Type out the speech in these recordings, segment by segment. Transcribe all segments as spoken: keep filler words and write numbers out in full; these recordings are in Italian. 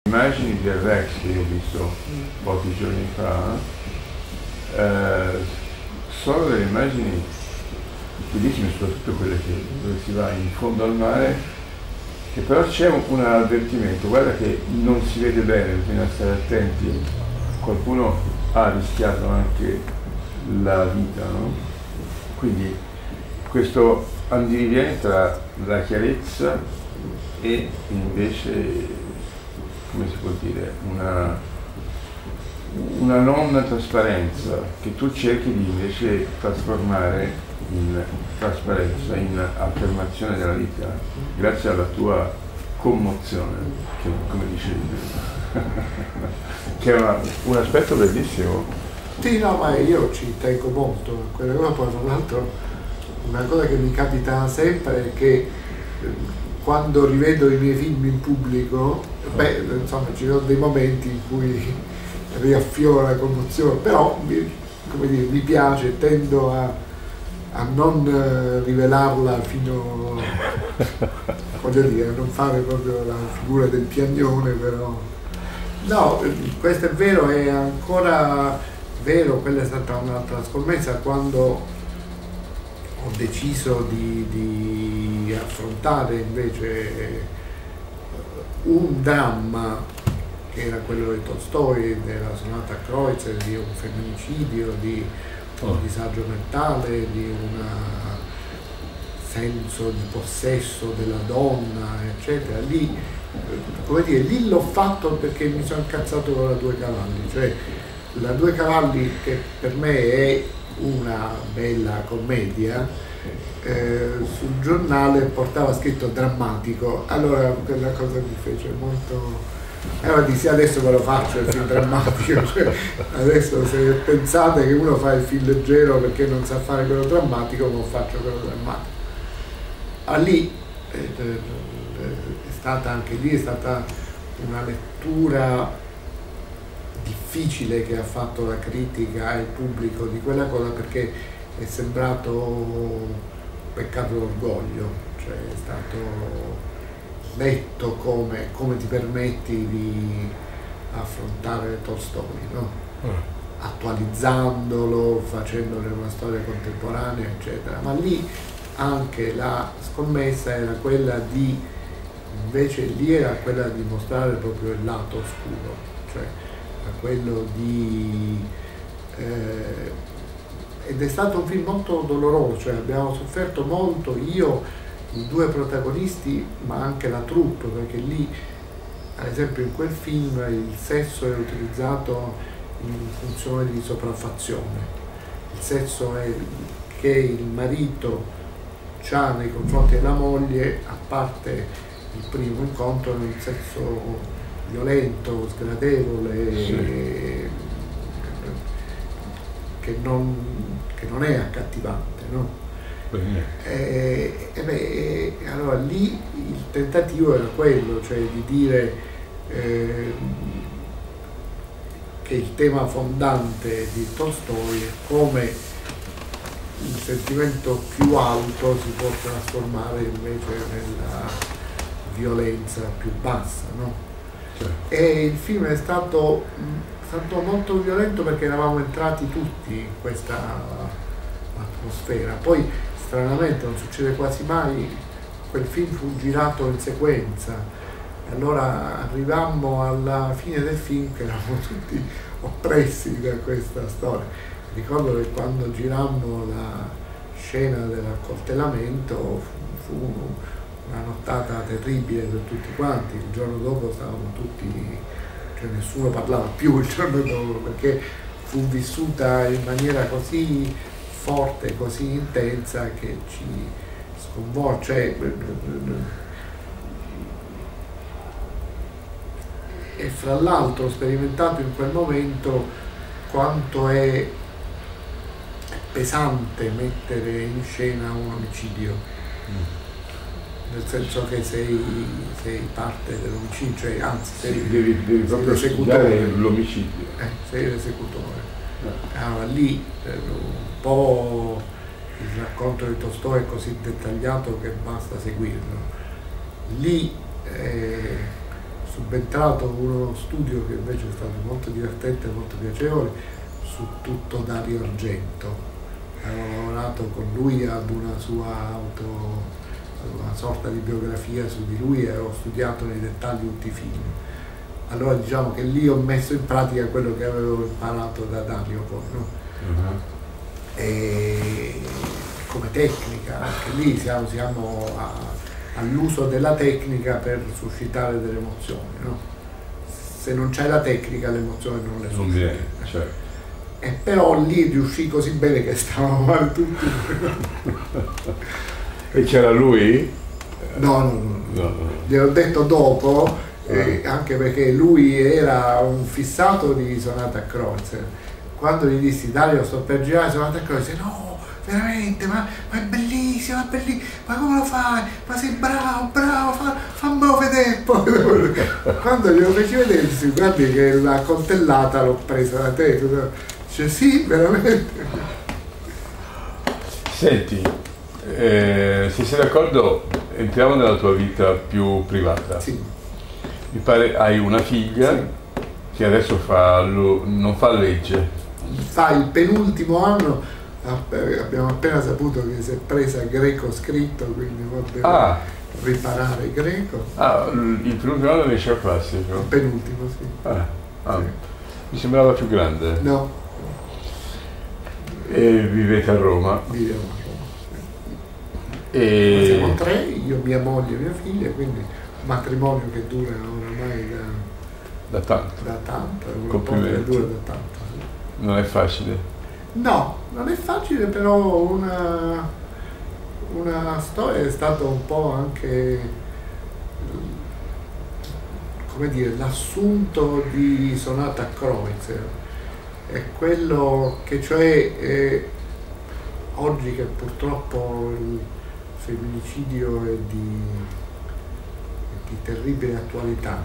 Immagini del Rex che ho visto pochi giorni fa, eh, sono delle immagini bellissime, soprattutto quelle che, dove si va in fondo al mare, che però c'è un, un avvertimento, guarda che non si vede bene, bisogna stare attenti, qualcuno ha rischiato anche la vita, no? Quindi questo andiriviene tra la chiarezza e invece, come si può dire, una, una non trasparenza che tu cerchi di invece trasformare in trasparenza, in affermazione della vita, grazie alla tua commozione, che, come dicevi, che è una, un aspetto bellissimo. Sì, no, ma io ci tengo molto a quella cosa. Poi tra l'altro una cosa che mi capita sempre è che quando rivedo i miei film in pubblico, beh, insomma, ci sono dei momenti in cui riaffiora la commozione, però come dire, mi piace, tendo a, a non rivelarla fino, voglio dire, a non fare proprio la figura del piagnone, però no, questo è vero, è ancora vero. Quella è stata un'altra scommessa quando ho deciso di, di affrontare invece un dramma che era quello di Tolstoi, della sonata a Kreutzer, di un femminicidio, di un disagio mentale, di un senso di possesso della donna, eccetera. Lì, come dire, lì l'ho fatto perché mi sono incazzato con la Due Cavalli, cioè la Due Cavalli, che per me è una bella commedia, eh, sul giornale portava scritto drammatico, allora quella cosa mi fece molto. Allora dissi, adesso ve lo faccio il film drammatico, cioè, adesso se pensate che uno fa il film leggero perché non sa fare quello drammatico, non faccio quello drammatico. Ah, lì eh, è stata anche lì è stata una lettura difficile che ha fatto la critica e il pubblico di quella cosa, perché è sembrato un peccato d'orgoglio, cioè è stato letto come, come ti permetti di affrontare Tolstoi, no? Mm. Attualizzandolo, facendone una storia contemporanea, eccetera. Ma lì anche la scommessa era quella di, invece lì era quella di mostrare proprio il lato oscuro, cioè a quello di eh, ed è stato un film molto doloroso, cioè abbiamo sofferto molto, io, i due protagonisti, ma anche la troupe, perché lì, ad esempio in quel film, il sesso è utilizzato in funzione di sopraffazione. Il sesso è che il marito ha nei confronti della moglie, a parte il primo incontro, è un sesso violento, sgradevole, sì, che non, che non è accattivante, no? E, e beh, allora lì il tentativo era quello, cioè di dire eh, che il tema fondante di Tolstoi è come il sentimento più alto si può trasformare invece nella violenza più bassa, no? Certo. E il film è stato, è stato molto violento perché eravamo entrati tutti in questa atmosfera. Poi stranamente non succede quasi mai, quel film fu girato in sequenza, e allora arrivammo alla fine del film che eravamo tutti oppressi da questa storia. Ricordo che quando girammo la scena dell'accoltellamento fu, fu una nottata terribile per tutti quanti. Il giorno dopo stavamo tutti, cioè nessuno parlava più il giorno dopo, perché fu vissuta in maniera così forte, così intensa, che ci sconvolge. E fra l'altro ho sperimentato in quel momento quanto è pesante mettere in scena un omicidio, mm. nel senso che sei, sei parte dell'omicidio, cioè anzi sei, sì, devi, devi proprio studiare l'omicidio. Eh, sei l'esecutore. Allora lì eh, un po' il racconto di Tolstoi è così dettagliato che basta seguirlo. Lì eh, subentrato uno studio che invece è stato molto divertente e molto piacevole su tutto Dario Argento. Avevo lavorato con lui ad una sua auto, una sorta di biografia su di lui e ho studiato nei dettagli tutti i film. Allora diciamo che lì ho messo in pratica quello che avevo imparato da Dario poi, no? Uh-huh. E come tecnica, anche lì siamo, siamo a, all'uso della tecnica per suscitare delle emozioni, no? Se non c'è la tecnica le emozioni non le non viene, certo. E però lì riuscì così bene che stavamo male tutti. E c'era lui? No, no, no, no, no. Gliel'ho detto dopo, eh, anche perché lui era un fissato di Sonata a Kreutzer. Quando gli dissi Dario sto per girare Sonata a Kreutzer, no, veramente, ma, ma è bellissimo, è bellissimo, ma come lo fai? Ma sei bravo, bravo, fa, fammelo vedere. Quando glielo feci vedere, dissi, guardi che la coltellata l'ho presa da te. Cioè, sì, veramente. Senti, eh, se sei d'accordo, entriamo nella tua vita più privata. Sì. Mi pare hai una figlia sì. che adesso fa, non fa legge. Fa il penultimo anno, abbiamo appena saputo che si è presa greco scritto, quindi deve ah. riparare greco. Ah, il penultimo anno del liceo classico? Il penultimo, sì. Ah, ah. Sì. Mi sembrava più grande. No. E vivete a Roma? Viviamo a Roma. E... siamo tre, io, mia moglie e mia figlia, quindi un matrimonio che dura oramai da, da tanto. Da tanto, un rapporto che dura da tanto. Sì. Non è facile? No, non è facile, però una, una storia è stata un po' anche, come dire, l'assunto di Sonata a Kreutzer. È quello che cioè eh, oggi che purtroppo il femminicidio è di, è di terribile attualità,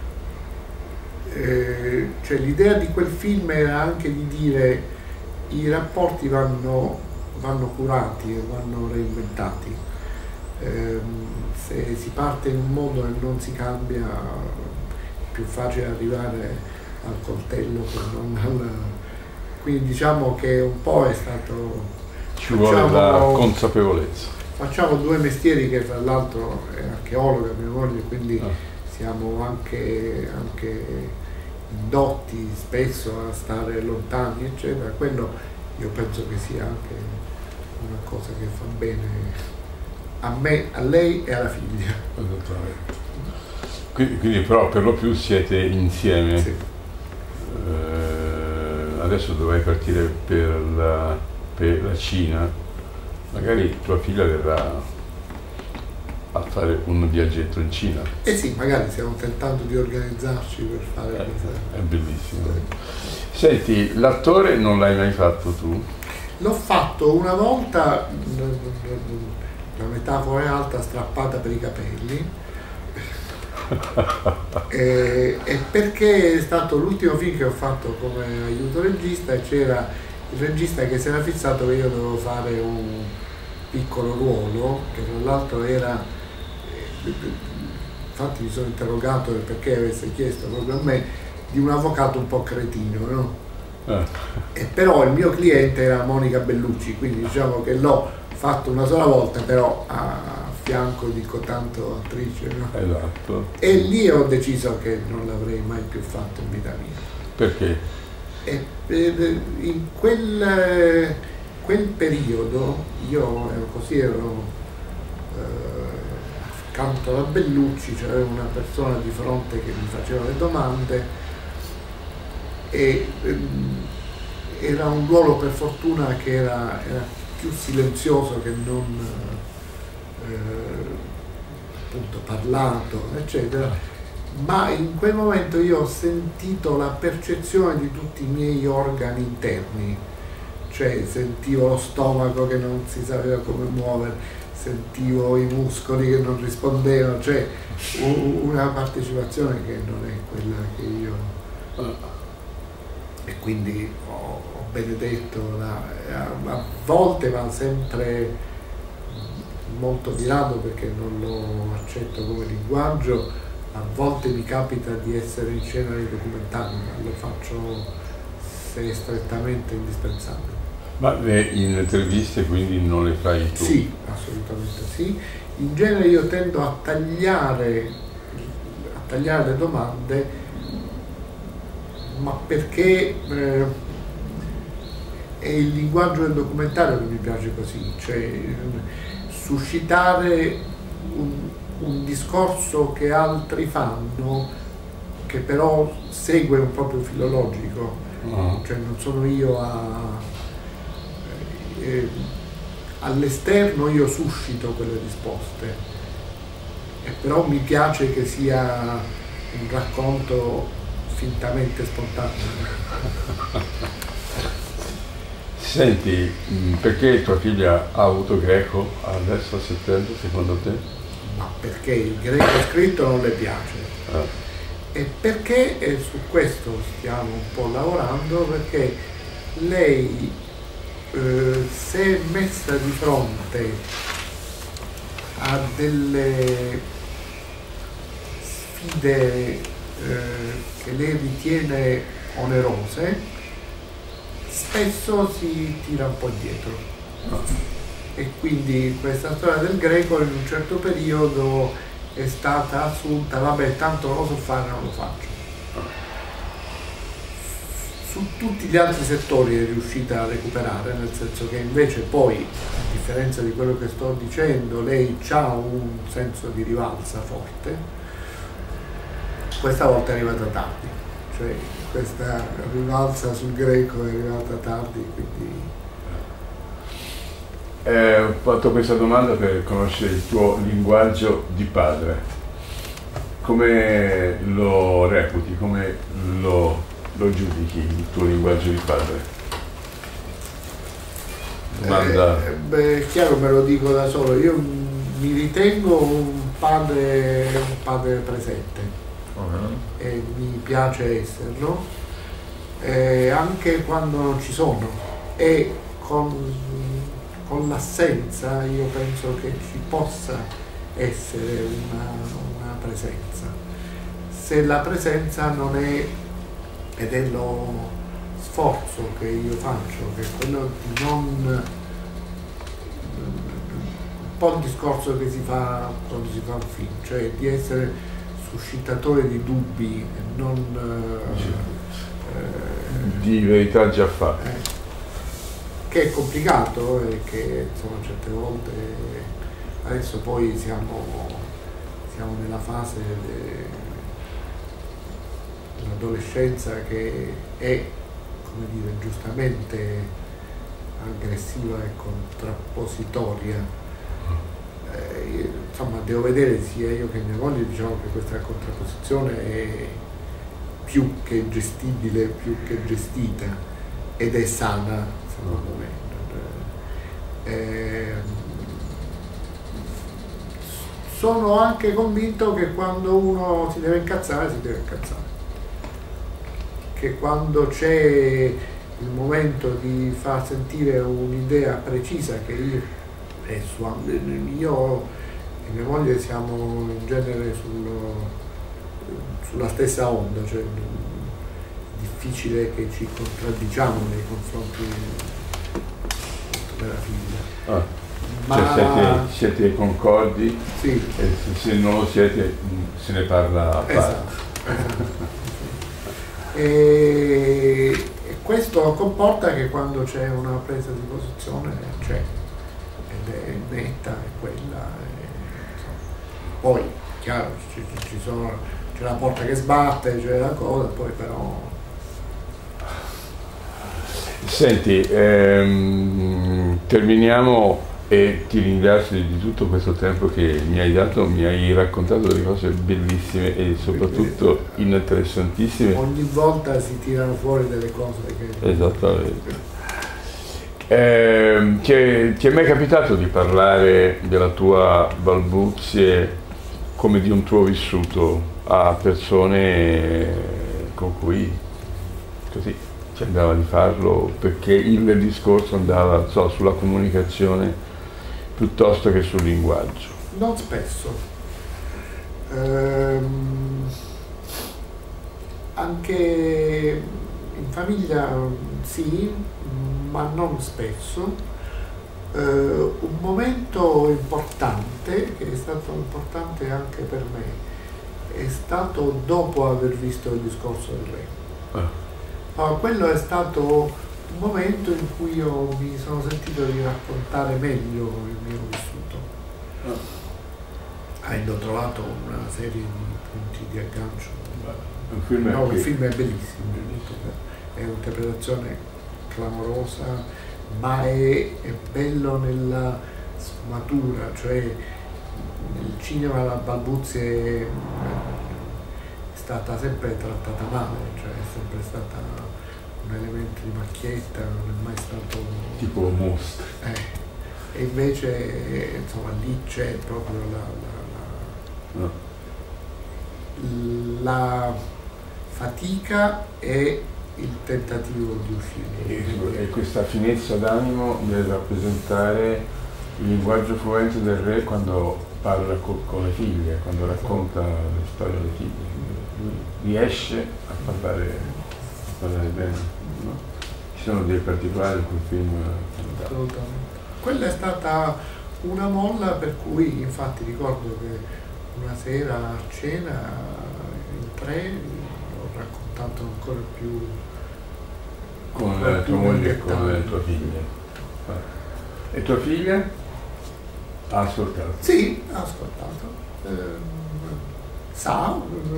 eh, cioè l'idea di quel film era anche di dire i rapporti vanno, vanno curati e vanno reinventati, eh, se si parte in un modo e non si cambia è più facile arrivare al coltello che non al... quindi diciamo che un po' è stato... Ci vuole facciamo, la consapevolezza. Facciamo due mestieri che tra l'altro è archeologa mia moglie, quindi ah. siamo anche, anche indotti spesso a stare lontani eccetera, quello io penso che sia anche una cosa che fa bene a me, a lei e alla figlia. Esattamente. Quindi, quindi però per lo più siete insieme. Sì. Uh, adesso dovrai partire per la, per la Cina, magari tua figlia verrà a fare un viaggetto in Cina. Eh sì, magari stiamo tentando di organizzarci per fare eh, questa. È bellissimo. Sì. Senti, l'attore non l'hai mai fatto tu? L'ho fatto una volta, la metafora è alta, strappata per i capelli. e, e perché è stato l'ultimo film che ho fatto come aiuto regista e c'era il regista che si era fissato che io dovevo fare un piccolo ruolo che tra l'altro era, infatti mi sono interrogato perché avesse chiesto proprio a me, di un avvocato un po' cretino, no? Eh. E però il mio cliente era Monica Bellucci, quindi diciamo che l'ho fatto una sola volta, però a fianco di cotanto attrice, no? Esatto. E lì ho deciso che non l'avrei mai più fatto in vita mia. Perché? E in quel, quel periodo io ero così, ero eh, accanto alla Bellucci, c'era una persona di fronte che mi faceva le domande e ehm, era un ruolo per fortuna che era, era più silenzioso che non Eh, appunto parlato eccetera, ma in quel momento io ho sentito la percezione di tutti i miei organi interni, cioè sentivo lo stomaco che non si sapeva come muovere, sentivo i muscoli che non rispondevano, cioè una partecipazione che non è quella che io e quindi ho, ho benedetto la, a, a volte ma sempre molto di lato perché non lo accetto come linguaggio, a volte mi capita di essere in scena nei documentari, ma lo faccio se è strettamente indispensabile. Ma le interviste quindi non le fai tu? Sì, assolutamente sì. In genere io tendo a tagliare, a tagliare le domande, ma perché eh, è il linguaggio del documentario che mi piace così, cioè suscitare un, un discorso che altri fanno, che però segue un proprio filologico, uh-huh. Cioè non sono io a... Eh, all'esterno io suscito quelle risposte, e però mi piace che sia un racconto fintamente spontaneo. Senti, perché tua figlia ha avuto greco adesso a settembre secondo te? Ma perché il greco scritto non le piace. Ah. E perché, e su questo stiamo un po' lavorando, perché lei Uh, se messa di fronte a delle sfide uh, che lei ritiene onerose, spesso si tira un po' indietro. No. E quindi questa storia del greco in un certo periodo è stata assunta, vabbè, tanto non lo so fare, non lo faccio. Su tutti gli altri settori è riuscita a recuperare, nel senso che invece poi, a differenza di quello che sto dicendo, lei ha un senso di rivalsa forte. Questa volta è arrivata tardi, cioè questa rivalsa sul greco è arrivata tardi, quindi... Eh, ho fatto questa domanda per conoscere il tuo linguaggio di padre. Come lo reputi? Come lo... lo giudichi il tuo linguaggio di padre? Domanda. Eh, beh, è chiaro, me lo dico da solo, io mi ritengo un padre, un padre presente, uh-huh. E mi piace esserlo, eh, anche quando non ci sono, e con, con l'assenza io penso che ci possa essere una, una presenza, se la presenza non è, ed è lo sforzo che io faccio, che è quello di non... un po' il discorso che si fa quando si fa un film, cioè di essere suscitatore di dubbi e non... Eh, di verità già fatte. Eh, che è complicato e che insomma certe volte... Adesso poi siamo, siamo nella fase... De, l'adolescenza che è, come dire, giustamente aggressiva e contrappositoria. Eh, insomma, devo vedere sia io che mia moglie, diciamo che questa contrapposizione è più che gestibile, più che gestita, ed è sana, secondo me. Eh, sono anche convinto che quando uno si deve incazzare, si deve incazzare. Che quando c'è il momento di far sentire un'idea precisa, che io e sua, io e mia moglie siamo in genere sul, sulla stessa onda, cioè è difficile che ci contraddiciamo nei confronti della figlia. Ah, ma cioè siete, siete concordi? Sì. E se non lo siete se ne parla a parte. Esatto, esatto. E, e questo comporta che quando c'è una presa di posizione c'è, ed è netta, è quella. E, poi, chiaro, ci, ci sono, c'è la porta che sbatte, c'è la cosa, poi però... Senti, ehm, terminiamo e ti ringrazio di tutto questo tempo che mi hai dato, mi hai raccontato delle cose bellissime e soprattutto interessantissime. Ogni volta si tirano fuori delle cose che... Esattamente. Eh, ti, è, ti è mai capitato di parlare della tua balbuzie come di un tuo vissuto a persone con cui così ci andava di farlo, perché il discorso andava, so, sulla comunicazione piuttosto che sul linguaggio? Non spesso. Ehm, anche in famiglia sì, ma non spesso. Eh, un momento importante, che è stato importante anche per me, è stato dopo aver visto Il discorso del re. Ah. Allora, quello è stato un momento in cui io mi sono sentito di raccontare meglio il mio vissuto, Ah. avendo trovato una serie di punti di aggancio. Un film No, che... il film è bellissimo, è un'interpretazione clamorosa, ma è, è bello nella sfumatura, cioè nel cinema la balbuzie è stata sempre trattata male, cioè è sempre stata un elemento di macchietta, non è mai stato... tipo mostri. Eh, e invece insomma lì c'è proprio la, la, No. la, la fatica e il tentativo di uscire. E, e questa finezza d'animo nel rappresentare il linguaggio fluente del re quando parla co- con le figlie, quando racconta le storie delle figlie. Lui riesce a parlare, a parlare bene. No? Ci sono dei particolari in quel film. Assolutamente. Quella è stata una molla per cui infatti ricordo che una sera a cena in tre ho raccontato ancora più Con la tua moglie e con le tue figlie. E tua figlia ha ascoltato? Sì, ha ascoltato. Eh, sa,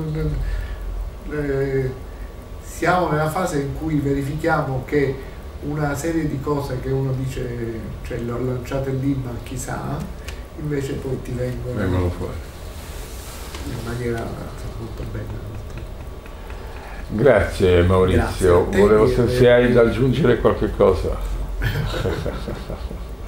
eh, siamo nella fase in cui verifichiamo che una serie di cose che uno dice, cioè le ho lanciate lì ma chissà, invece poi ti vengono, vengono fuori in maniera molto bella. Grazie Maurizio, Grazie volevo te, se hai da aggiungere qualche cosa.